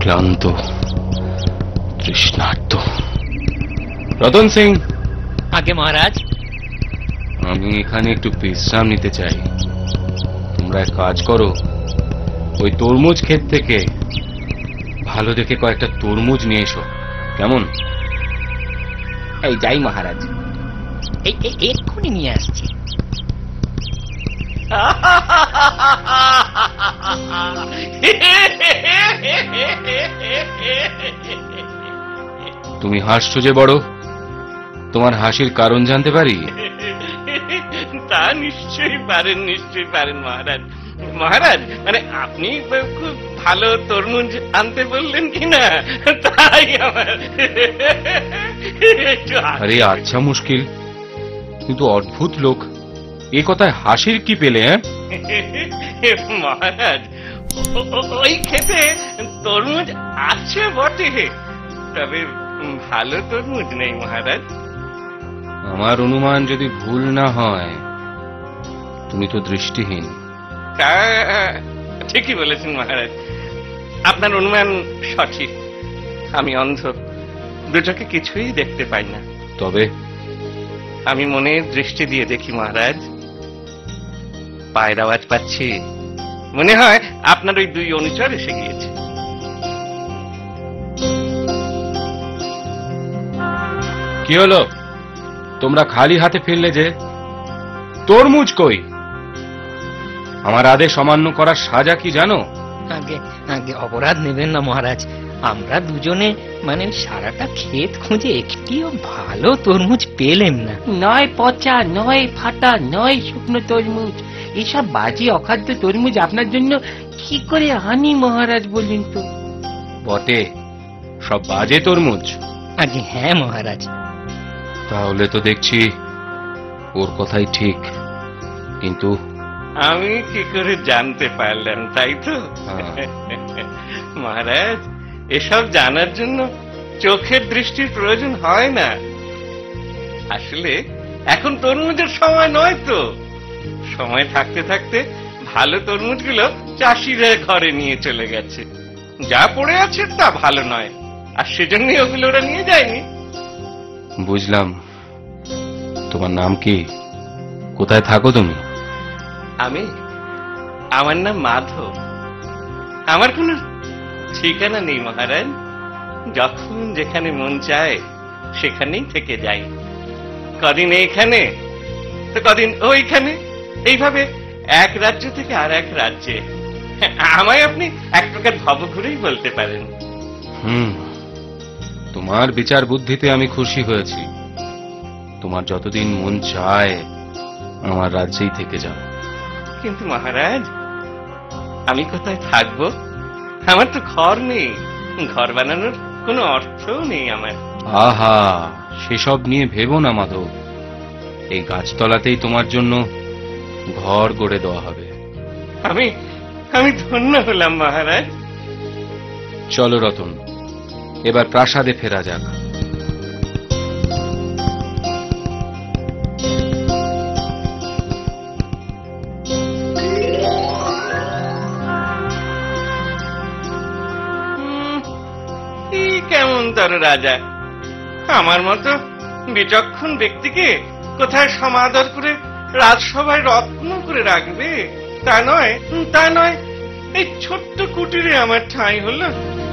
ক্লান্ত, তৃষ্ণার্ত। রতন সিং। আগে মহারাজ। আমি এখানে একটু বিশ্রাম নিতে চাই। তোমরা এক কাজ করো, ওই তরমুজ ক্ষেত থেকে ভালো দেখে কয়েকটা তরমুজ নিয়ে এসো, কেমন? এই যাই মহারাজ, এই এক্ষুনি নিয়ে আসছি। তুমি হাসছো যে বড়, তোমার হাসির কারণ জানতে পারি? তা নিশ্চয়ই পারেন, নিশ্চয়ই পারেন মহারাজ। মহারাজ মানে আপনি খুব ভালো তরমুজ আনতে বললেন কিনা, তাই আমার। আরে আচ্ছা, মুশকিল, কিন্তু অদ্ভুত লোক, এ কথায় হাসির কি পেলে? মহারাজ ওই খেতে তরমুজ আছে বটে, তবে ভালো তরমুজ নেই মহারাজ। আমার অনুমান যদি ভুল না হয়, তুমি তো দৃষ্টিহীন। ঠিকই বলেছেন মহারাজ, আপনার অনুমান সঠিক। আমি অন্ধ, দু চোখে কিছুই দেখতে পাই না। তবে আমি মনের দৃষ্টি দিয়ে দেখি মহারাজ। পায়ের আওয়াজ পাচ্ছি, মনে হয় আপনার ওই দুই অনুচর এসে গিয়েছে। কি হলো, তোমরা খালি হাতে ফিরলে যে? তরমুজ কই? আমার আদেশ অমান্য করার সাজা কি জানো? আগে আগে অপরাধ নেবেন না মহারাজ, আমরা দুজনে মানে সারাটা ক্ষেত খুঁজে একটিও ভালো তরমুজ পেলেম না। নয় পচা, নয় ফাটা, নয় শুকনো তরমুজ, এসব বাজে অখাদ্য তরমুজ আপনার জন্য কি করে আনি মহারাজ বলুন তো? বটে, সব বাজে তরমুজ? আগে হ্যাঁ মহারাজ। তাহলে তো দেখছি ওর কথাই ঠিক, কিন্তু আমি কি করে জানতে পারলাম, তাই তো? মহারাজ এসব জানার জন্য চোখের দৃষ্টির প্রয়োজন হয় না। আসলে এখন তরমুজের সময় নয় তো। সময় থাকতে থাকতে ভালো তরমুজগুলো চাষিরা ঘরে নিয়ে চলে গেছে। যা পড়ে আছে তা ভালো নয়, আর সেজন্যই ওগুলো ওরা নিয়ে যায়নি। বুঝলাম। তোমার নাম কি? কোথায় থাকো তুমি? আমার নাম মাধব। আমার কোনো ঠিকানা নেই মহারাজ, যখন যেখানে মন চায় সেখানেই থেকে যাই। কদিন এইখানে তো কদিন ওইখানে, এইভাবে এক রাজ্য থেকে আর এক রাজ্যে। আমায় আপনি এক প্রকার ভবঘুরেই বলতে পারেন। তোমার বিচার বুদ্ধিতে আমি খুশি হয়েছি। তোমার যতদিন মন চায় আমার রাজ্যেই থেকে যাও। কিন্তু মহারাজ আমি কোথায় থাকবো? আমার তো ঘর নেই, ঘর বানানোর কোনো অর্থও নেই আমার। আহা, সেসব নিয়ে ভেবো না মাধব, এই গাছতলাতেই তোমার জন্য ঘর গড়ে দেওয়া হবে। আমি ধন্য হলাম মহারাজ। চলো রতন, এবার প্রাসাদে ফেরা যাক। কেমন তার রাজা, আমার মতো বিচক্ষণ ব্যক্তিকে কোথায় সমাদর করে রাজসভায় রত্ন করে রাখবে? তা নয়, এই ছোট্ট কুটিরে আমার ঠাঁই হলো।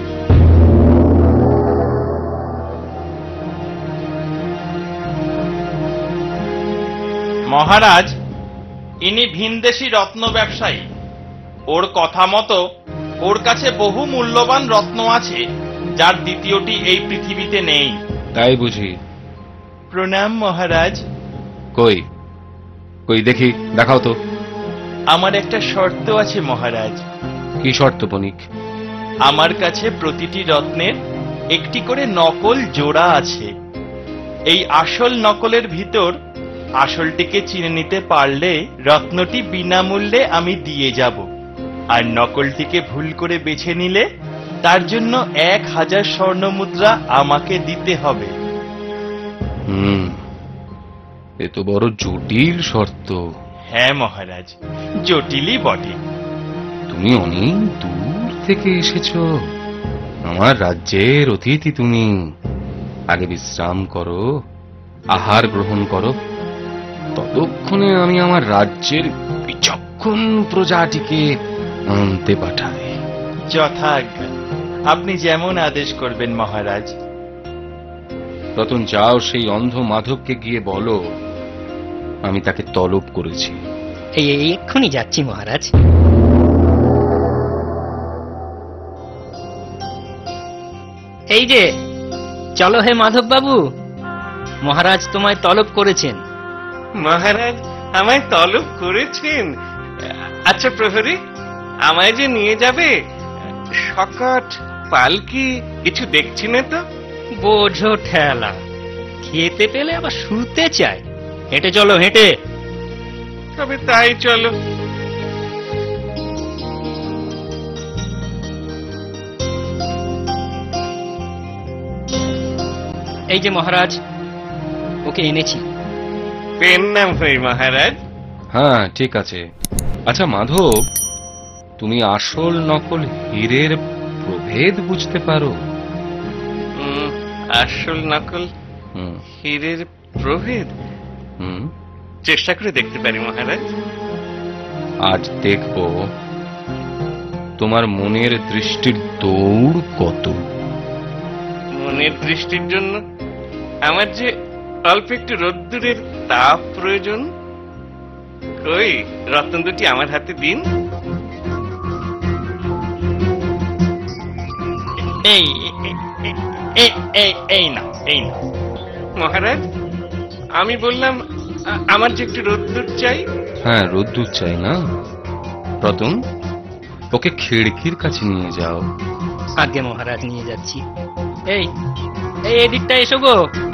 মহারাজ, ইনি ভিনদেশী রত্ন ব্যবসায়ী। ওর কথা মতো ওর কাছে বহু মূল্যবান রত্ন আছে, যার দ্বিতীয়টি এই পৃথিবীতে নেই। তাই বুঝি? প্রণাম মহারাজ। কই কই দেখি, দেখাও তো। আমার একটা শর্ত আছে মহারাজ। কি শর্ত বণিক? আমার কাছে প্রতিটি রত্নের একটি করে নকল জোড়া আছে। এই আসল নকলের ভিতর আসলটিকে চিনে নিতে পারলে রত্নটি বিনামূল্যে আমি দিয়ে যাব, আর নকলটিকে ভুল করে বেছে নিলে তার জন্য 1000 স্বর্ণ মুদ্রা আমাকে দিতে হবে। এ তো বড় জটিল শর্ত। হ্যাঁ মহারাজ, জটিলই বটে। তুমি অনেক দূর থেকে এসেছো। আমার রাজ্যের অতিথি তুমি। আগে বিশ্রাম করো, আহার গ্রহণ করো, ততক্ষণে আমি আমার রাজ্যের বিচক্ষণ প্রজাটিকে আনতে পাঠাই। যথাজ্ঞা, আপনি যেমন আদেশ করবেন মহারাজ। রতন, যাও সেই অন্ধ মাধবকে গিয়ে বলো আমি তাকে তলব করেছি। এই এক্ষুনি যাচ্ছি মহারাজ। এই যে, চলো হে মাধব বাবু, মহারাজ তোমায় তলব করেছেন। মহারাজ আমায় তলব করেছেন? আচ্ছা প্রহরী, আমায় যে নিয়ে যাবে, শকট পালকি কিছু দেখছি না তো। বোঝো ঠেলা, খেতে পেলে আবার শুতে চায়। হেঁটে চলো, হেঁটে। তবে তাই চলো। এই যে মহারাজ, ওকে এনেছি। পেন নাম হই মহারাজ। হ্যাঁ, ঠিক আছে। আচ্ছা মাধব, তুমি আসল নকল হীরের প্রভেদ বুঝতে পারো? আসল নকল হুম হীরের প্রভেদ হুম চেষ্টা করে দেখতে পারি মহারাজ। আজ দেখব তোমার মনের দৃষ্টির দৌড় কত। মনের দৃষ্টির জন্য আমার যে অল্প একটু রোদ্দুরের তাপ প্রয়োজন। কই, রতন দুটি আমার হাতে দিন। এই এই না, এই না মহারাজ, আমি বললাম আমার যে একটু রোদ্দুর চাই। হ্যাঁ, রোদ্দুর চাই না? রতন, ওকে খিড়কির কাছে নিয়ে যাও। আগে মহারাজ, নিয়ে যাচ্ছি। এই এদিকটা এসো গো।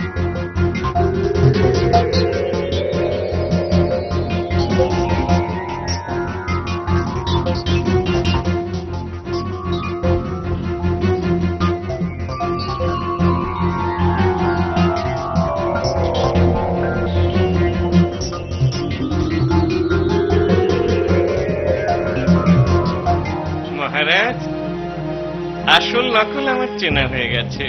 মহারাজ, আসল নকল আমার চেনা হয়ে গেছে।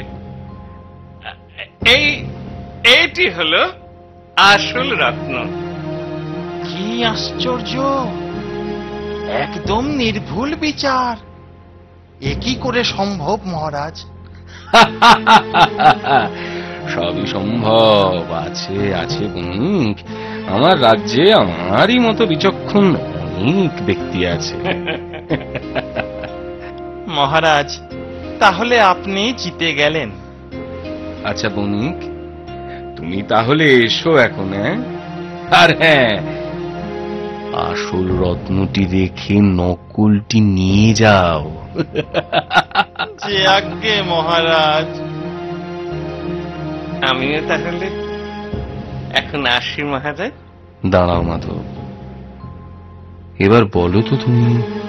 এইটি হলো আসল রত্ন। কি আশ্চর্য! একদম নির্ভুল বিচার। এ কি করে সম্ভব মহারাজ? সবই সম্ভব। আছে আছে বণিক, আমার রাজ্যে আমারই মতো বিচক্ষণ অনেক ব্যক্তি আছে। মহারাজ, তাহলে আপনি জিতে গেলেন। আচ্ছা বণিক, তুমি তাহলে এসো এখন। আর হ্যাঁ, আসল রত্নটি রেখে নকলটি নিয়ে যাও। যে আজ্ঞে মহারাজ। আমিও তাহলে এখন আসি মহারাজ। দাঁড়াও মাধব, এবার বলো তো তুমি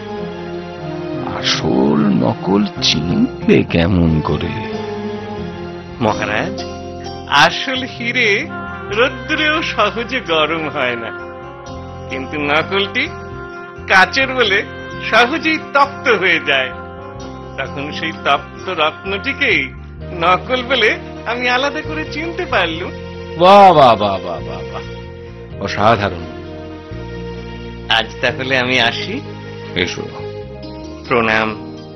আসল নকল চিনলে কেমন করে? মহারাজ, আসল হিরে রোদ্দুরেও সহজে গরম হয় না, কিন্তু নকলটি কাচের বলে সহজেই তপ্ত হয়ে যায়। তখন সেই তপ্ত রত্নটিকেই নকল বলে আমি আলাদা করে চিনতে পারলুম। বাহ বাহ বাহ বাহ বাহ বাহ, অসাধারণ। আজ তাহলে আমি আসি। এসো। প্রণাম।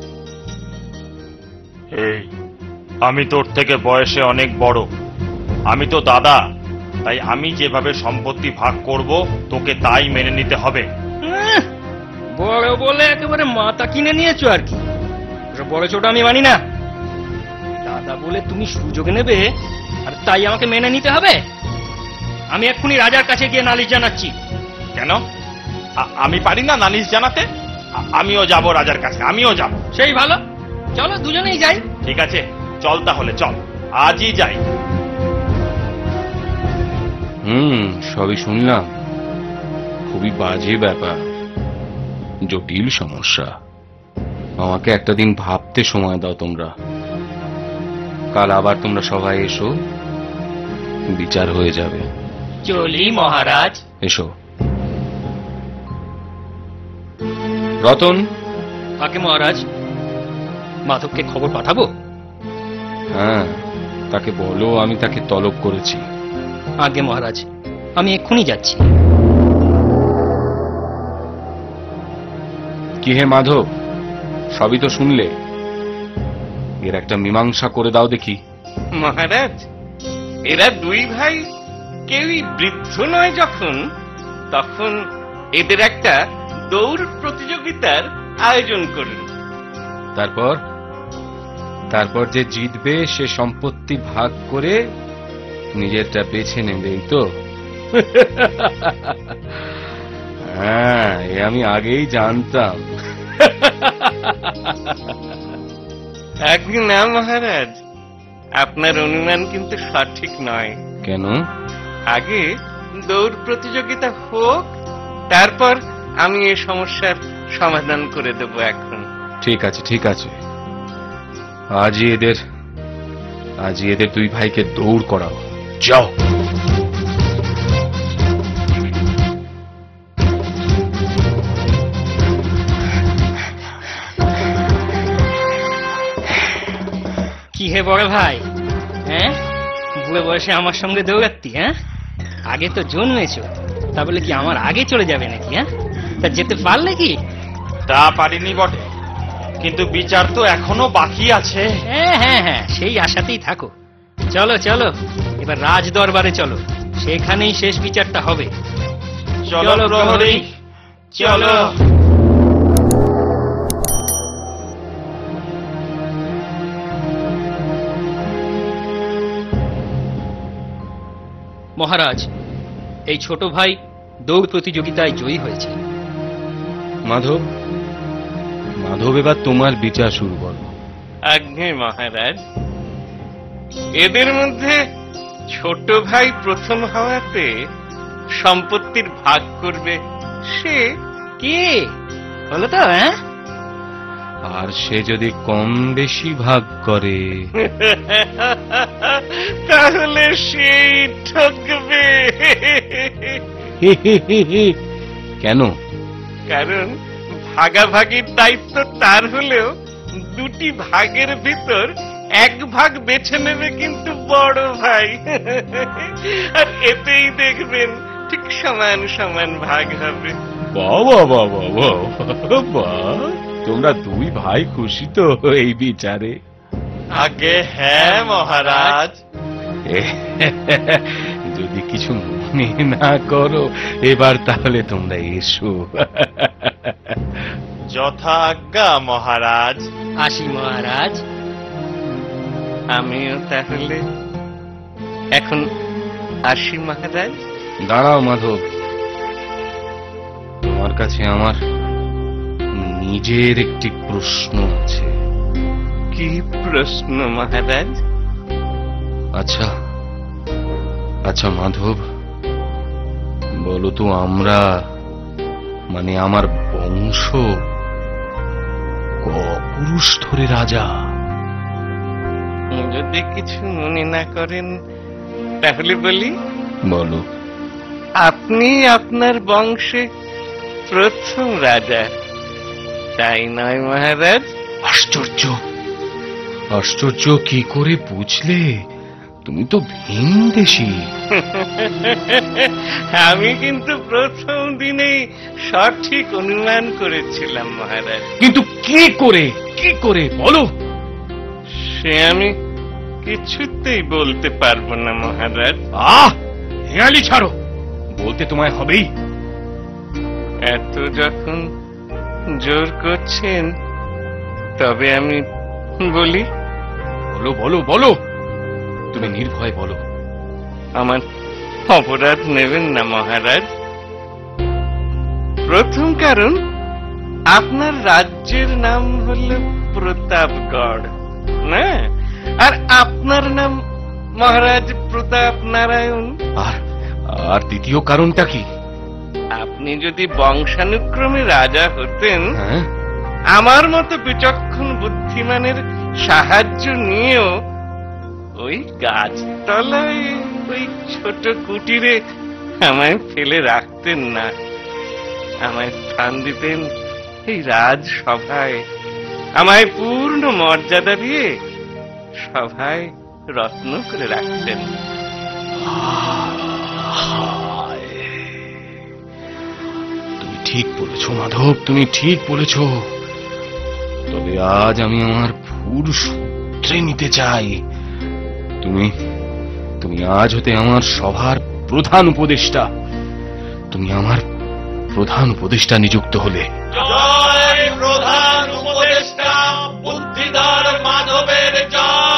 এই, আমি তোর থেকে বয়সে অনেক বড়, আমি তো দাদা, তাই আমি যেভাবে সম্পত্তি ভাগ করব তোকে তাই মেনে নিতে হবে। বড় বলে একেবারে মাথা কিনে নিয়েছো আর কি। বড় ছোট আমি মানি না। দাদা বলে তুমি সুযোগ নেবে আর তাই আমাকে মেনে নিতে হবে? আমি এক্ষুনি রাজার কাছে গিয়ে নালিশ জানাচ্ছি। কেন? আমি পারি না নালিশ জানাতে? আমিও যাব রাজার কাছে, আমিও যাব। সেই ভালো, চলো দুজনেই যাই। ঠিক আছে, চল তাহলে, চল, আজই যাই। সবই শুনলাম। খুবই বাজে ব্যাপার, জটিল সমস্যা। আমাকে একটা দিন ভাবতে সময় দাও তোমরা। কাল আবার তোমরা সবাই এসো, বিচার হয়ে যাবে। চলি মহারাজ। এসো। রতন, আগে মহারাজ। মাধবকে খবর পাঠাবো? হ্যাঁ, তাকে বলো আমি তাকে তলব করেছি। আগে মহারাজ, আমি এক্ষুনি যাচ্ছি। কি হে মাধব, সবই তো শুনলে, এর একটা মীমাংসা করে দাও দেখি। মহারাজ, এরা দুই ভাই কেউই বৃদ্ধ নয় যখন, তখন এদের একটা দৌড় প্রতিযোগিতার আয়োজন করুন। তারপর তারপর যে জিতবে সে সম্পত্তি ভাগ করে নিজেরটা বেছে নেবে, এই তো? হ্যাঁ, এ আমি আগেই জানতাম। আগে না মহারাজ, আপনার অনুমান কিন্তু সঠিক নয়। কেন? আগে দৌড় প্রতিযোগিতা হোক, তারপর আমি এই সমস্যার সমাধান করে দেব। এখন ঠিক আছে, ঠিক আছে, আজই এদের দুই ভাইকে দৌড় করাও। যাও। কি হে বড় ভাই, হ্যাঁ, বুড়ো বয়সে আমার সঙ্গে দৌড়াচ্তি? হ্যাঁ, আগে তো জন্মেছো, তা বলে কি আমার আগে চলে যাবে নাকি? হ্যাঁ, তা যেতে পারলে কি? তা পারিনি বটে, কিন্তু বিচার তো এখনো বাকি আছে। হ্যাঁ হ্যাঁ হ্যাঁ, সেই আশাতেই থাকো। চলো চলো, এবার রাজ দরবারে চলো, সেখানেই শেষ বিচারটা হবে। চলো প্রহরী, চলো। মহারাজ, এই ছোট ভাই দৌড় প্রতিযোগিতায় জয়ী হয়েছে। মাধব, এবার তোমার বিচার শুরু করো। আজ্ঞে মহারাজ, এদের মধ্যে ছোট ভাই প্রথম হওয়াতে সম্পত্তির ভাগ করবে সে কে বলো তো? হ্যাঁ, আর সে যদি কম বেশি ভাগ করে? তাহলে সেই ঠকবে। কেন? কারণ ভাগাভাগির দায়িত্ব তার হলেও দুটি ভাগের ভিতর এক ভাগ বেছে নেবে কিন্তু বড় ভাই। আর এতেই দেখবেন ঠিক সমান সমান ভাগ হবে। বাবা বাবা বাবা, তোমরা দুই ভাই খুশি তো এই বিচারে? আগে হ্যাঁ মহারাজ। যদি কিছু মনে না করো, এবার তাহলে তোমরা এসো। যথা আজ্ঞা মহারাজ। আসি মহারাজ। আমিও তাহলে এখন আসি মহারাজ। দাঁড়াও মাধব, তোমার কাছে আমার নিজের একটি প্রশ্ন আছে। কি প্রশ্ন মহারাজ? আচ্ছা আচ্ছা মাধব, বলো তো, আমরা মানে আমার বংশ পুরুষ ধরে রাজা? যদি কিছু মনে না করেন তাহলে বলি। বলো। আপনি আপনার বংশে প্রথম রাজা, তাই নয় মহারাজ? আশ্চর্য, আশ্চর্য, কি করে বুঝলে? তুমি তো ভিনদেশী। আমি কিন্তু প্রথম দিনেই সঠিক অনুমান করেছিলাম মহারাজ। কিন্তু কি করে বলো? সে আমি কিছুতেই বলতে পারবো না মহারাজ। হেয়ালি ছাড়ো, বলতে তোমায় হবেই। এত যখন জোর করছেন তবে আমি বলি। বলো বলো বলো, তুমি নির্ভয় বলো। আমার অপরাধ নেবেন না মহারাজ। প্রথম কারণ, আপনার রাজ্যের নাম হল প্রতাপগড়, না? আর আপনার নাম মহারাজ প্রতাপ নারায়ণ। আর দ্বিতীয় কারণটা কি? আপনি যদি বংশানুক্রমে রাজা হতেন, হ্যাঁ, আমার মতো বিচক্ষণ বুদ্ধিমানের সাহায্য নিয়েও ওই গাছতলায় ওই ছোট কুটিরে আমায় ফেলে রাখতেন না। আমায় স্থান দিতেন এই রাজসভায়, আমায় পূর্ণ মর্যাদা দিয়ে সভায় রত্ন করে রাখতেন। তুমি ঠিক বলেছ মাধব, তুমি ঠিক বলেছ। তবে আজ আমি আমার ভুল সূত্রে নিতে চাই। তুমি আজ হতে আমার সভার প্রধান উপদেষ্টা। তুমি আমার প্রধান উপদেষ্টা নিযুক্ত হলে। জয় প্রধান উপদেষ্টা বুদ্ধিধর মাধবের জয়।